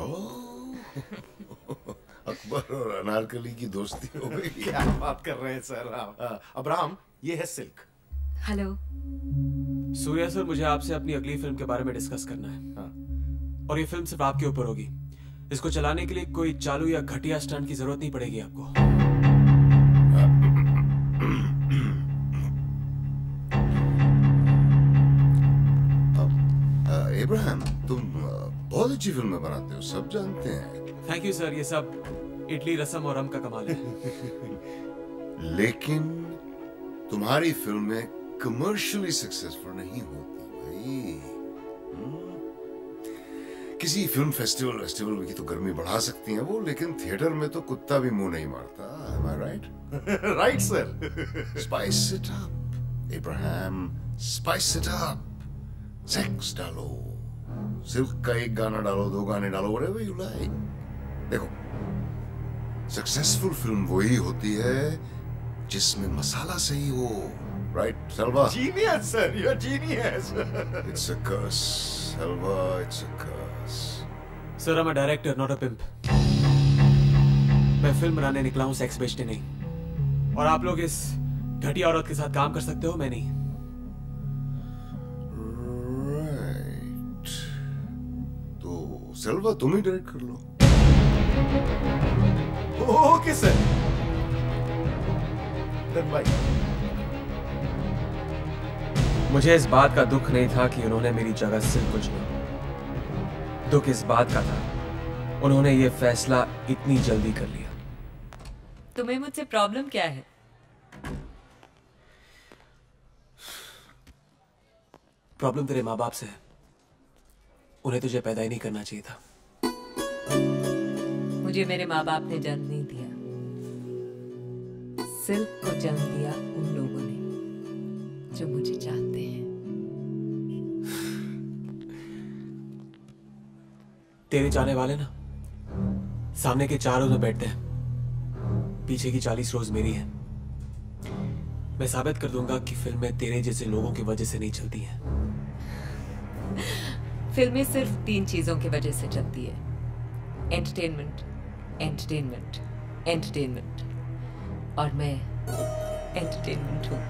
अकबर और अनारकली की दोस्ती हो गई। क्या बात कर रहे हैं सर आप? अब्राहम, ये है सिल्क। हेलो सूर्या सर, मुझे आपसे अपनी अगली फिल्म के बारे में डिस्कस करना है। और ये फिल्म सिर्फ आपके ऊपर होगी। इसको चलाने के लिए कोई चालू या घटिया स्टंट की जरूरत नहीं पड़ेगी आपको। इब्राहिम, तुम बहुत अच्छी फिल्में बनाते हो, सब जानते हैं। थैंक यू सर, ये सब इडली रसम और रम का कमाल है। लेकिन तुम्हारी फिल्में कमर्शियली सक्सेसफुल नहीं होती भाई। किसी फिल्म फेस्टिवल की तो गर्मी बढ़ा सकती हैं वो, लेकिन थिएटर में तो कुत्ता भी मुंह नहीं मारता। Am I right? Right sir. Spice it up, Abraham. Spice it up. Sex डालो, सिल्क का एक गाना डालो, 2 गाने डालो, whatever you like. देखो, सक्सेसफुल फिल्म वही होती है जिसमें मसाला सही हो। Right, Selva? Genius, sir. You're genius. It's a curse, Selva. It's a curse. Sir, I'm a director, not a pimp. मैं फिल्म बनाने निकला हूँ, सेक्स बेचने नहीं। और आप लोग इस घटिया औरत के साथ काम कर सकते हो, मैं नहीं। Right. तो सेल्वा तुम ही डायरेक्ट कर लो। Okay sir. बाय। मुझे इस बात का दुख नहीं था कि उन्होंने मेरी जगह सिल्क को चुना। दुख इस बात का था उन्होंने ये फैसला इतनी जल्दी कर लिया। तुम्हें मुझसे प्रॉब्लम क्या है? प्रॉब्लम तेरे माँ बाप से है। उन्हें तुझे पैदा ही नहीं करना चाहिए था। मुझे मेरे माँ बाप ने जन्म नहीं दिया, सिल्क को जन्म दिया उन लोगों ने जो मुझे चाहते हैं। तेरे चाहने वाले ना सामने के 4 रोज में बैठते हैं, पीछे की 40 रोज मेरी है। मैं साबित कर दूंगा कि फिल्में तेरे जैसे लोगों की वजह से नहीं चलती हैं। फिल्में सिर्फ 3 चीजों की वजह से चलती है: एंटरटेनमेंट, एंटरटेनमेंट, एंटरटेनमेंट। और मैं एंटरटेनमेंट हूं।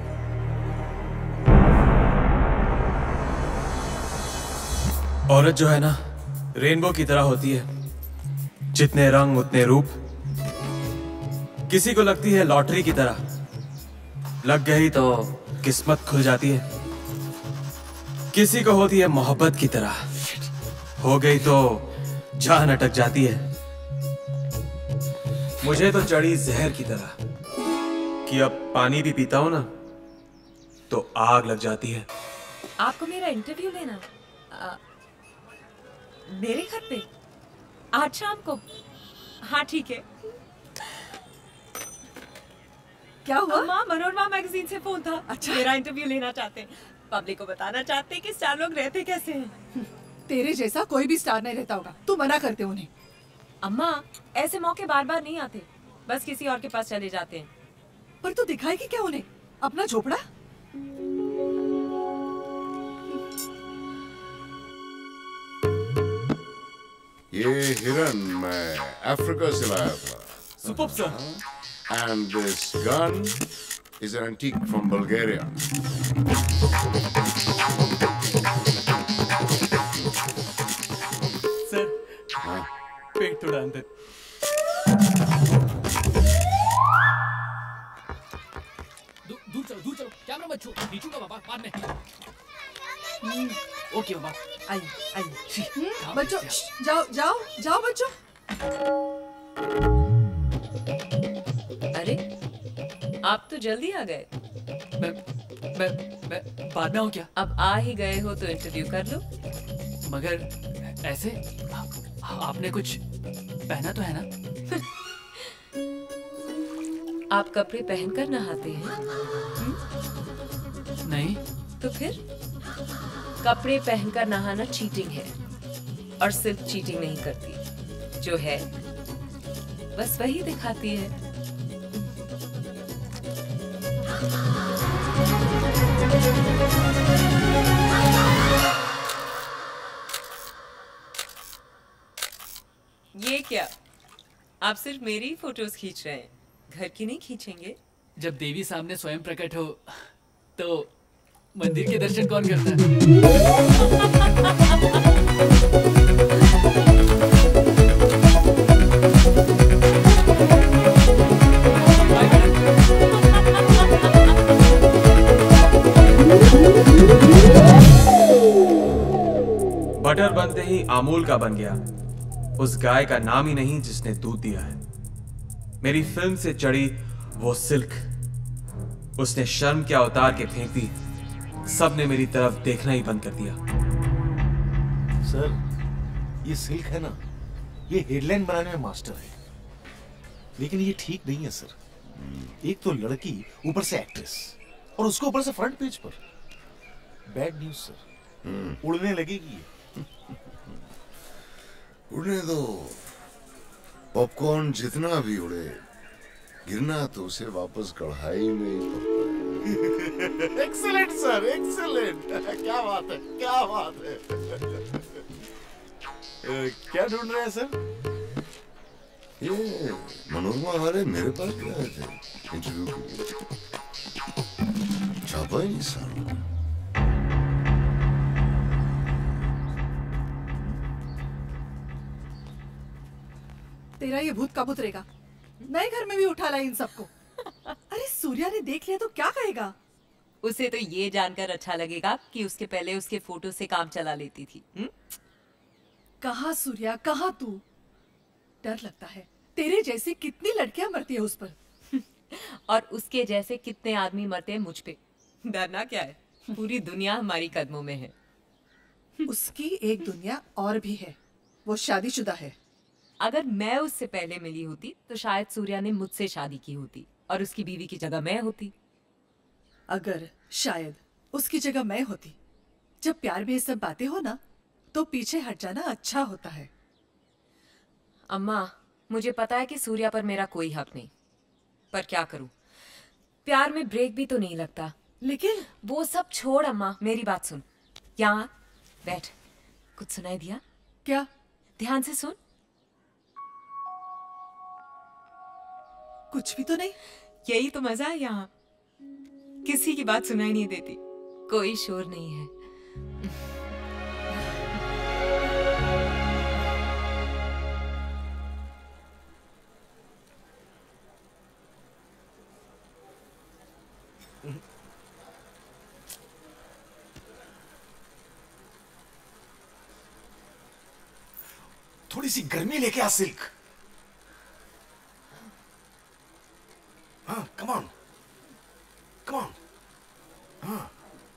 औरत जो है ना, रेनबो की तरह होती है, जितने रंग उतने रूप। किसी को लगती है लॉटरी की तरह, लग गई तो किस्मत खुल जाती है। किसी को होती है मोहब्बत की तरह, हो गई तो जान अटक जाती है। मुझे तो चढ़ी जहर की तरह कि अब पानी भी पीता हूं ना तो आग लग जाती है। आपको मेरा इंटरव्यू लेना मेरे घर पे आज शाम को? हाँ ठीक है। क्या हुआ? अम्मा, मनोरमा मैगजीन से फोन था। अच्छा, मेरा इंटरव्यू लेना चाहते हैं। पब्लिक को बताना चाहते हैं कि स्टार लोग रहते कैसे हैं। तेरे जैसा कोई भी स्टार नहीं रहता होगा, तू मना करते उन्हें। अम्मा, ऐसे मौके बार बार नहीं आते, बस किसी और के पास चले जाते हैं। पर तू दिखाएगी क्या उन्हें अपना झोपड़ा? ये हिरन मैं अफ्रीका से लाया था। Superb sir. And this gun is an antique from Bulgaria. Sir, पेट थोड़ा अंदर। दूर चलो, कैमरा मत छू, नीचूंगा बाबा बाद में। ओके बाबा, आइए। बच्चों जाओ बच्चों। अरे, आप तो जल्दी आ गए। मैं बाद में आऊँ क्या? अब आ ही गए हो तो इंटरव्यू कर लो। मगर ऐसे आपने कुछ पहना तो है ना? आप कपड़े पहनकर नहाते हैं? नहीं। तो फिर? कपड़े पहनकर नहाना चीटिंग है, और सिर्फ चीटिंग नहीं करती, जो है बस वही दिखाती है। आप सिर्फ मेरी ही फोटोज खींच रहे हैं, घर की नहीं खींचेंगे? जब देवी सामने स्वयं प्रकट हो तो मंदिर के दर्शन कौन करता है? बटर बनते ही अमूल का बन गया, उस गाय का नाम ही नहीं जिसने दूध दिया है। मेरी फिल्म से चढ़ी वो सिल्क, उसने शर्म के अवतार के फेंक दी। सबने मेरी तरफ देखना ही बंद कर दिया। सर, ये सिल्क है ना, ये हेडलाइन बनाने में मास्टर है, लेकिन ये ठीक नहीं है सर। एक तो लड़की, ऊपर से एक्ट्रेस, और उसको ऊपर से फ्रंट पेज पर। बैड न्यूज सर, उड़ने लगेगी। उड़ने दो, पॉपकॉर्न जितना भी उड़े, गिरना तो उसे वापस कढ़ाई में ही पड़ता है। Excellent sir, excellent. क्या बात है, क्या बात है। क्या ढूंढ रहे हैं सर? ये मनोरमा वाले मेरे पास भी आए थे इंटरव्यू के लिए, छापा ही नहीं सारा। तेरा ये भूत काबूत रहेगा, नए घर में भी उठा ला इन सबको। अरे सूर्या ने देख लिया तो क्या कहेगा? उसे तो ये जानकर अच्छा लगेगा कि उसके पहले उसके फोटो से काम चला लेती थी। कहाँ सूर्या, कहाँ तू? डर लगता है, तेरे जैसे कितनी लड़कियां मरती है उस पर। और उसके जैसे कितने आदमी मरते हैं मुझ पे। डरना क्या है, पूरी दुनिया हमारी कदमों में है। उसकी एक दुनिया और भी है, वो शादीशुदा है। अगर मैं उससे पहले मिली होती तो शायद सूर्या ने मुझसे शादी की होती और उसकी बीवी की जगह मैं होती। अगर शायद उसकी जगह मैं होती। जब प्यार में ये सब बातें हो ना, तो पीछे हट जाना अच्छा होता है। अम्मा, मुझे पता है कि सूर्या पर मेरा कोई हक नहीं, पर क्या करूं, प्यार में ब्रेक भी तो नहीं लगता। लेकिन वो सब छोड़ अम्मा, मेरी बात सुन। यहाँ बैठ, कुछ सुनाई दिया? क्या? ध्यान से सुन। कुछ भी तो नहीं। यही तो मजा है यहाँ, किसी की बात सुनाई नहीं देती, कोई शोर नहीं है। थोड़ी सी गर्मी लेके आ सिल्क। हाँ, कम ऑन, कम ऑन। हाँ,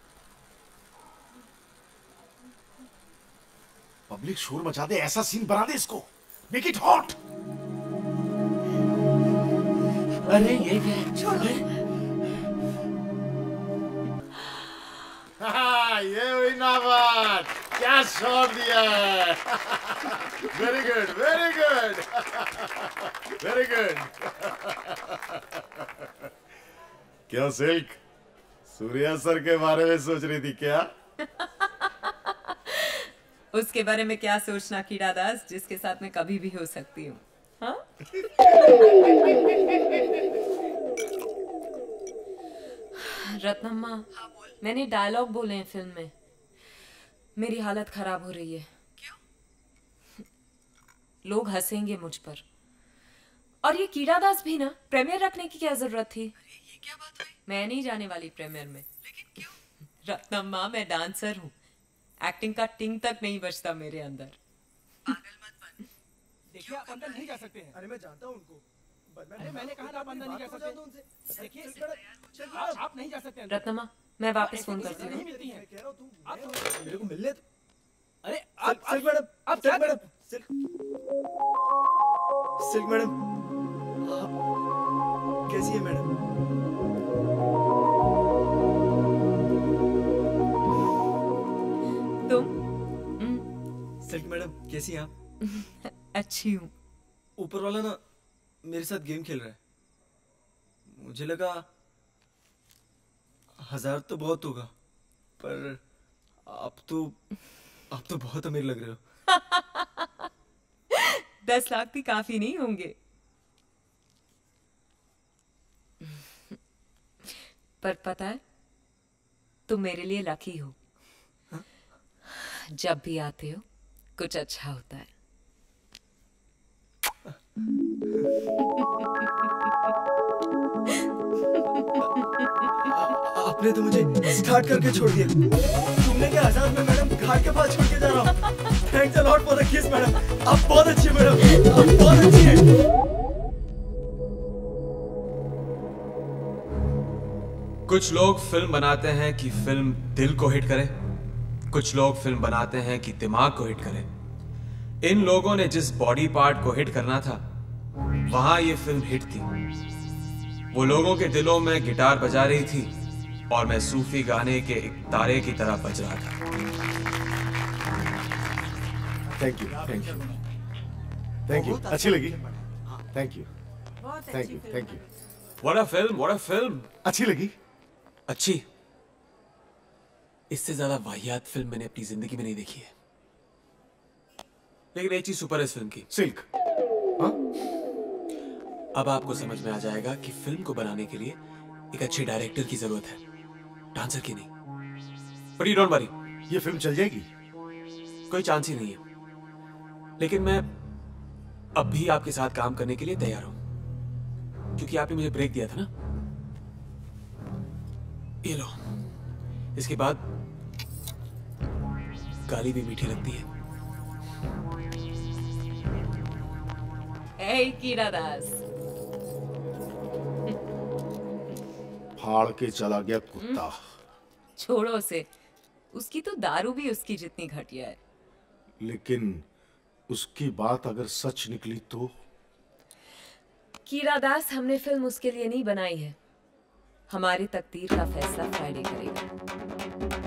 पब्लिक शोर मचा दे, ऐसा सीन बना दे इसको, मेक इट हॉट। अरे ये क्या है? छोड़। ये हुई ना बात, क्या शॉट दिया है। Very good, very good, very good. क्या सिल्क, सूर्या सर के बारे में सोच रही थी क्या? उसके बारे में क्या सोचना कीड़ा दास, जिसके साथ मैं कभी भी हो सकती हूँ। हाँ? रत्नम्मा, मैंने डायलॉग बोले हैं फिल्म में, मेरी हालत खराब हो रही है। क्यों? लोग हंसेंगे मुझ पर। और ये कीड़ा दास भी ना, प्रीमियर रखने की क्या जरूरत थी? ये क्या बात हुई? मैं नहीं जाने वाली प्रीमियर में। लेकिन क्यों? रत्नम्मा, मैं डांसर हूँ, एक्टिंग का टिंग तक नहीं बचता मेरे अंदर। पागल मत बन। देखिए, आप अंदर नहीं जा सकते हैं। अरे मैं जानता हूँ उनको। अरे मैंने कहा था आप अंदर नहीं जा सकते। देखिए, आप नहीं जा सकते अंदर। रत्नमा, मैं वापस फोन करती नहीं हूँ। मिलती हैं। कह रहा हूँ तुम आप मेरे को मिलने दो। अरे सिल्क मैडम, आप क्या सिल्क मैडम, सिल्क मैडम, कैसी है मैडम? तुम? सिल्क मैडम कैसी हैं आप? अच्छी हूँ। ऊपर वाला ना मेरे साथ गेम खेल रहा है। मुझे लगा 1000 तो बहुत होगा, पर आप तो बहुत अमीर लग रहे हो। 10 लाख भी काफी नहीं होंगे। पर पता है, तुम मेरे लिए लकी हो। जब भी आते हो कुछ अच्छा होता है। आपने तो मुझे स्टार्ट करके छोड़ दिया। तुमने क्या आजाद में मैडम घाट के पास छोड़ के जा रहा हूँ। Thanks a lot for the kiss madam. आप बहुत अच्छी मैडम, आप बहुत अच्छी हैं। कुछ लोग फिल्म बनाते हैं कि फिल्म दिल को हिट करे, कुछ लोग फिल्म बनाते हैं कि दिमाग को हिट करे। इन लोगों ने जिस बॉडी पार्ट को हिट करना था, वहां ये फिल्म हिट थी। वो लोगों के दिलों में गिटार बजा रही थी और मैं सूफी गाने के एक तारे की तरह बज रहा था। Thank you, thank you, thank you. अच्छी लगी। Thank you, thank you, thank you. What a film, what a film. अच्छी लगी। अच्छी? इससे ज्यादा वाहियात फिल्म मैंने अपनी जिंदगी में नहीं देखी है। लेकिन एक चीज सुपर है इस फिल्म की, सिल्क। हाँ? अब आपको समझ में आ जाएगा कि फिल्म को बनाने के लिए एक अच्छे डायरेक्टर की जरूरत है, डांसर की नहीं। बट यू डोंट वरी, ये फिल्म चल जाएगी। कोई चांस ही नहीं है। लेकिन मैं अब भी आपके साथ काम करने के लिए तैयार हूं, क्योंकि आपने मुझे ब्रेक दिया था ना। ये लो, इसके बाद गाली भी मीठी लगती है। ए कीड़ा दास, फाड़ के चला गया कुत्ता। छोड़ो उसे। उसकी तो दारू भी उसकी जितनी घटिया है। लेकिन उसकी बात अगर सच निकली तो? कीड़ा दास, हमने फिल्म उसके लिए नहीं बनाई है। हमारी तकदीर का फैसला फ्राइडे करेगा।